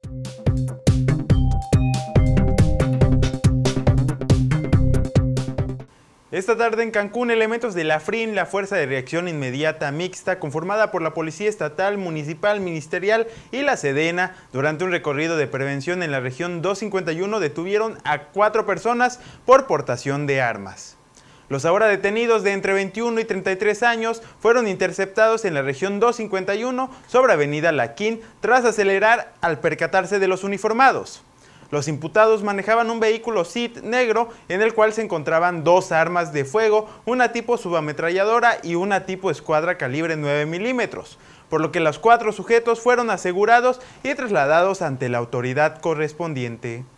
Esta tarde en Cancún, elementos de la FRIN, la Fuerza de Reacción Inmediata Mixta, conformada por la Policía Estatal, Municipal, Ministerial y la Sedena, durante un recorrido de prevención en la región 251, detuvieron a 4 personas por portación de armas. Los ahora detenidos de entre 21 y 33 años fueron interceptados en la región 251 sobre Avenida Laquín tras acelerar al percatarse de los uniformados. Los imputados manejaban un vehículo SIT negro en el cual se encontraban 2 armas de fuego, una tipo subametralladora y una tipo escuadra calibre 9 milímetros, por lo que los 4 sujetos fueron asegurados y trasladados ante la autoridad correspondiente.